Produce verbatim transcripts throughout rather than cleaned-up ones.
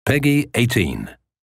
Peggy eighteen.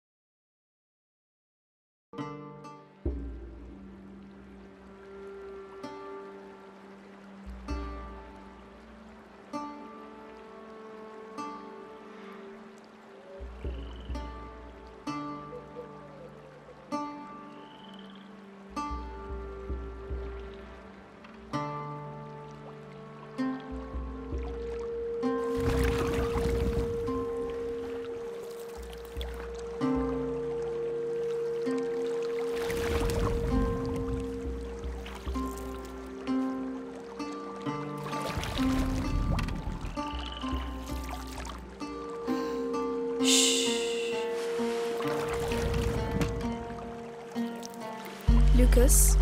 Lucas?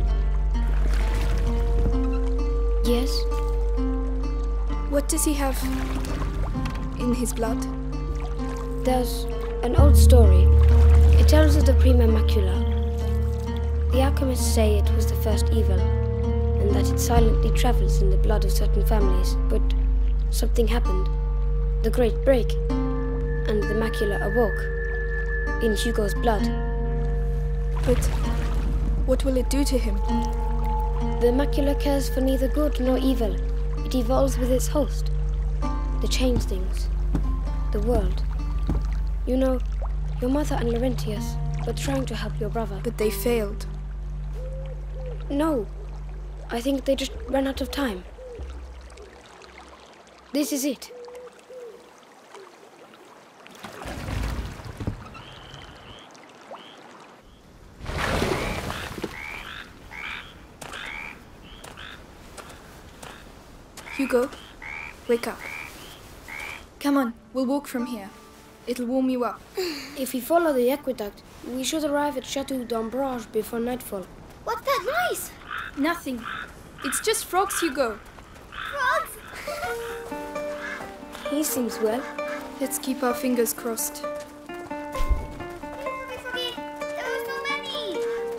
Yes? What does he have in his blood? There's an old story. It tells of the Prima Macula. The alchemists say it was the first evil, and that it silently travels in the blood of certain families. But something happened. The Great Break. And the macula awoke. In Hugo's blood. But what will it do to him? The macula cares for neither good nor evil. It evolves with its host. The change things. The world. You know, your mother and Laurentius were trying to help your brother. But they failed. No. I think they just ran out of time. This is it. Hugo, wake up. Come on, we'll walk from here. It'll warm you up. If we follow the aqueduct, we should arrive at Chateau d'Ambrage before nightfall. What's that noise? Nothing. It's just frogs, Hugo. Frogs? He seems well. Let's keep our fingers crossed. Froggy, froggy, there are so many.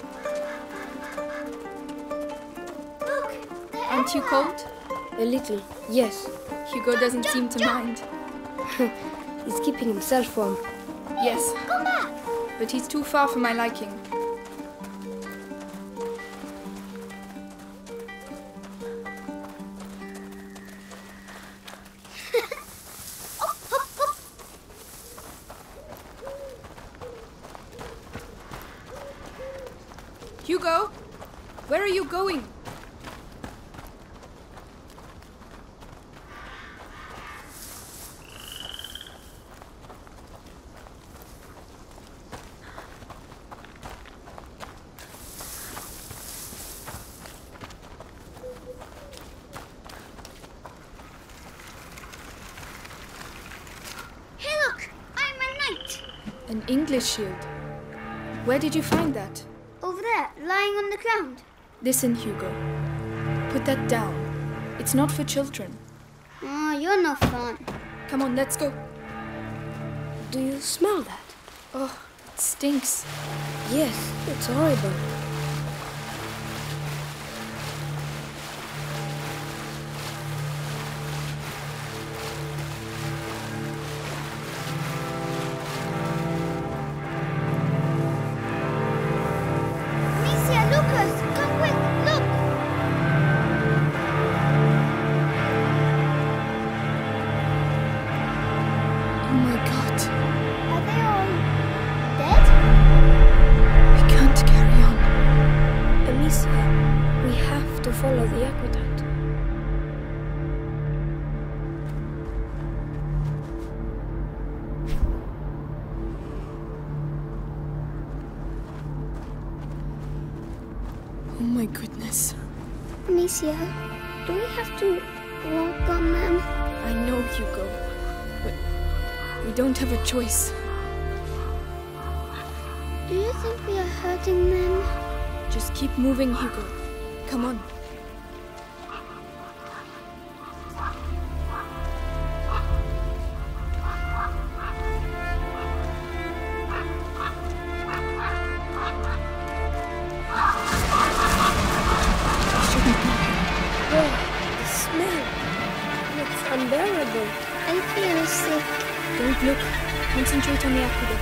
Look, they're Aren't you everywhere. cold? A little, yes. Hugo doesn't seem to mind. He's keeping himself warm. Yes, Come back. but he's too far for my liking. Hop, hop, hop. Hugo, where are you going? Hey, look, I'm a knight. An English shield. Where did you find that? Over there, lying on the ground. Listen, Hugo. Put that down. It's not for children. Oh, you're no fun. Come on, let's go. Do you smell that? Oh, it stinks. Yes, it's horrible. Amicia, Lucas, come quick, look. Oh my god. Are they all dead? We can't carry on. Amicia, we have to follow the aqueduct. Oh my goodness. Amicia, do we have to walk on them? I know, Hugo. But we don't have a choice. Do you think we are hurting them? Just keep moving, Hugo. Come on. unbearable. I feel sick. Don't look. Concentrate on the aqueduct.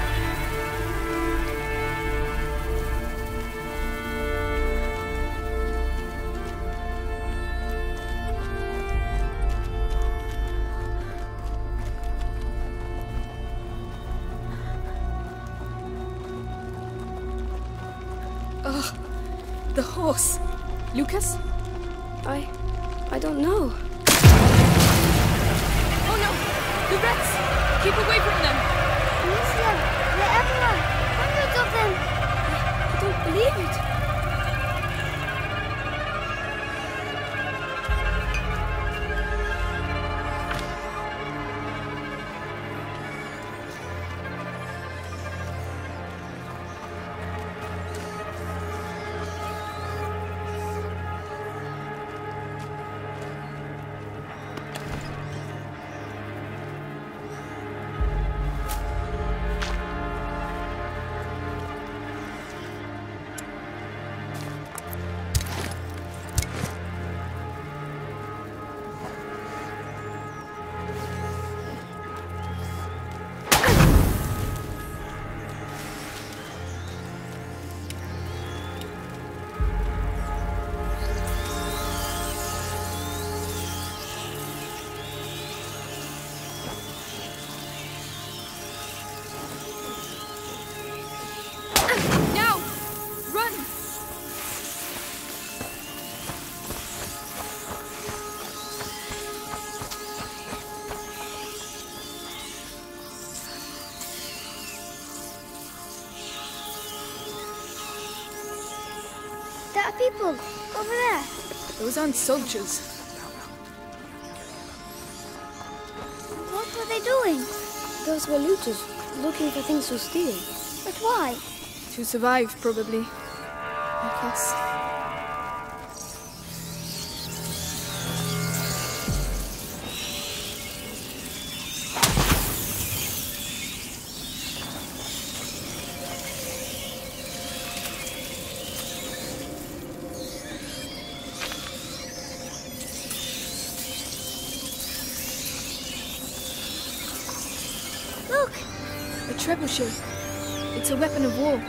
Ugh, the horse. Lucas? I... I don't know. Oh no! The rats! Keep away from them! Amicia, they're everywhere. Hundreds of them. I don't believe it. There are people over there. Those aren't soldiers. What were they doing? Those were looters, looking for things to steal. But why? To survive, probably. Like us. Look! A trebuchet. It's a weapon of war.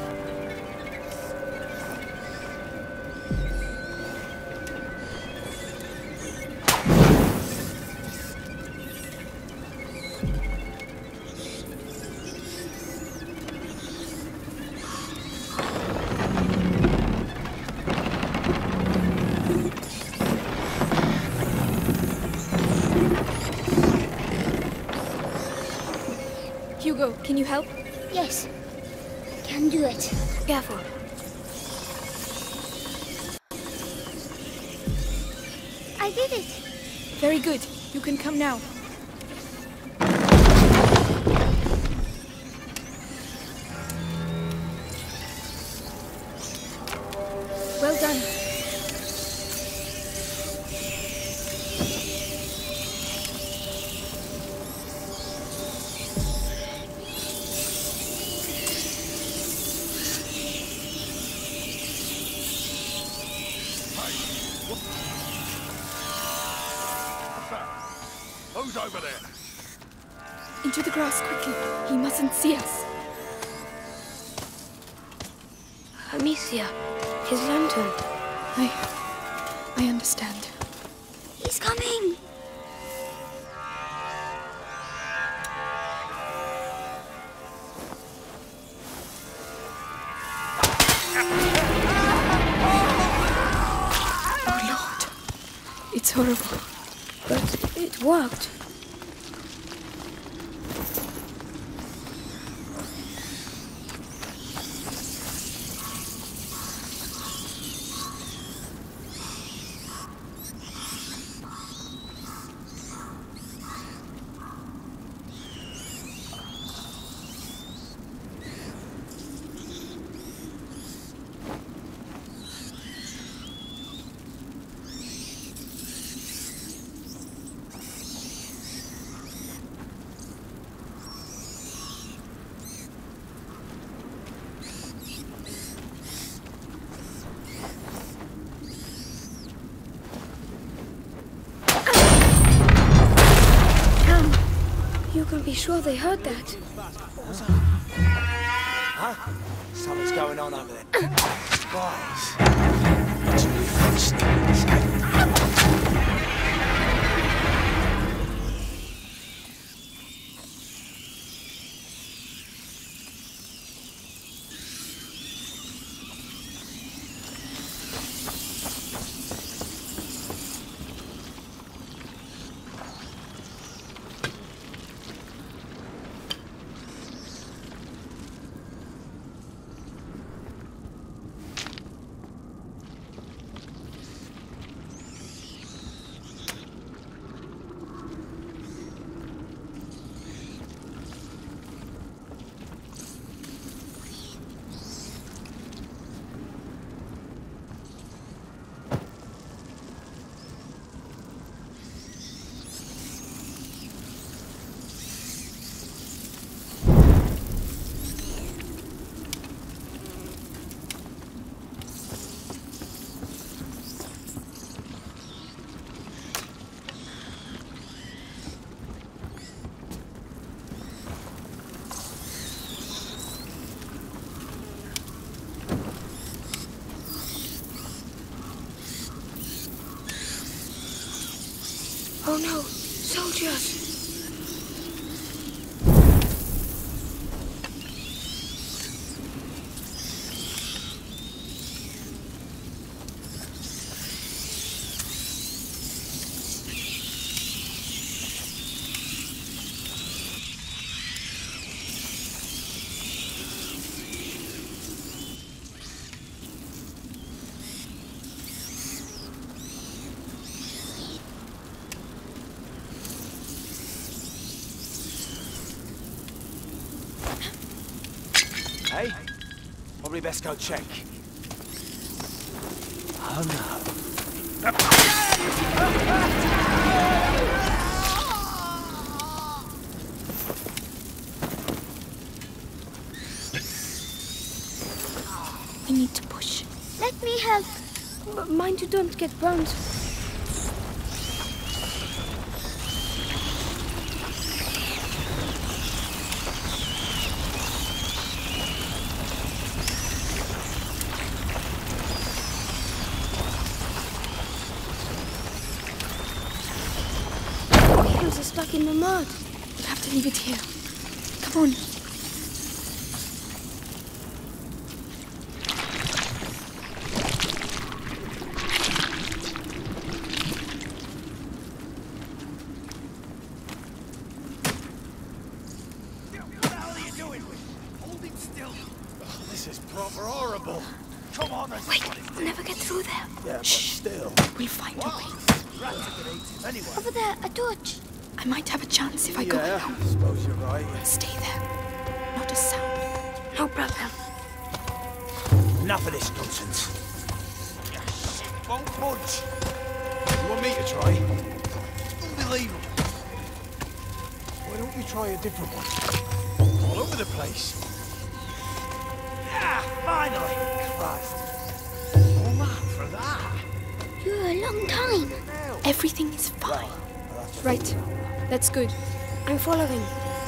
Hugo, can you help? Yes. Can do it. Careful. I did it. Very good. You can come now. Well done. Who's over there? Into the grass quickly. He mustn't see us. Amicia, his lantern. I... I understand. He's coming. Oh Lord. It's horrible. But it worked. can't be sure they heard that. What was that? Huh? Something's going on over there. Spies. It's really sneaky. Oh no, soldiers! Hey? Probably best go check. Oh no. We need to push. Let me help. But mind you don't get burned. Wheels are stuck in the mud. We'll have to leave it here. Come on. This is proper horrible. Come on, let's Wait, we'll never get through there. Yeah, but Shh. still. We'll find a way. Rats are gonna eat it anyway. Over there, a torch. I might have a chance if I go Yeah, alone. I suppose you're right. Stay there. Not a sound. No problem. Enough of this nonsense. Yeah, shit, won't budge. You want me to try? Unbelievable. Why don't you try a different one? All over the place. Yeah, finally. Christ. Oh man, for that. You're a long time. Everything is fine. Right. That's good. I'm following.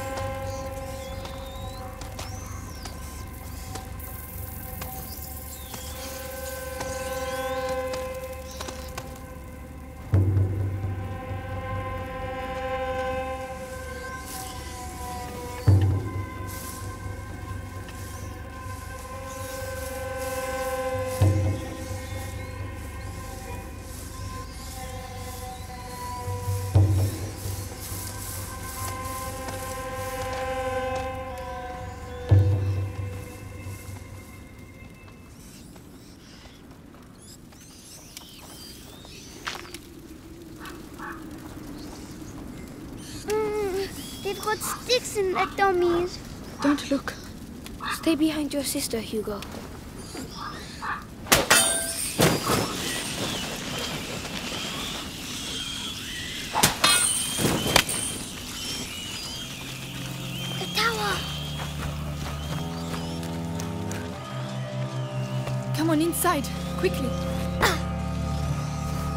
They've got sticks in their dummies. Don't look. Stay behind your sister, Hugo. The tower. Come on inside, quickly.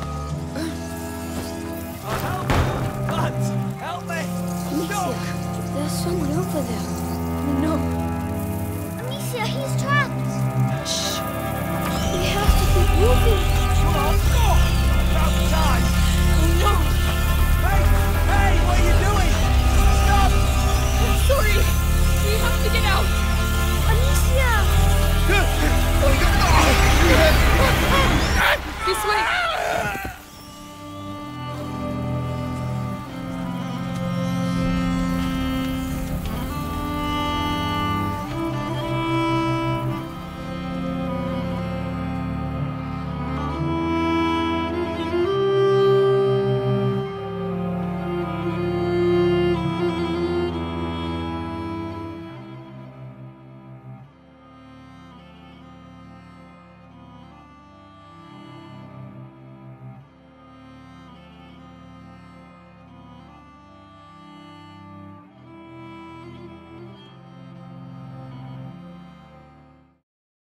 Lads, help me! Amicia, somebody over there.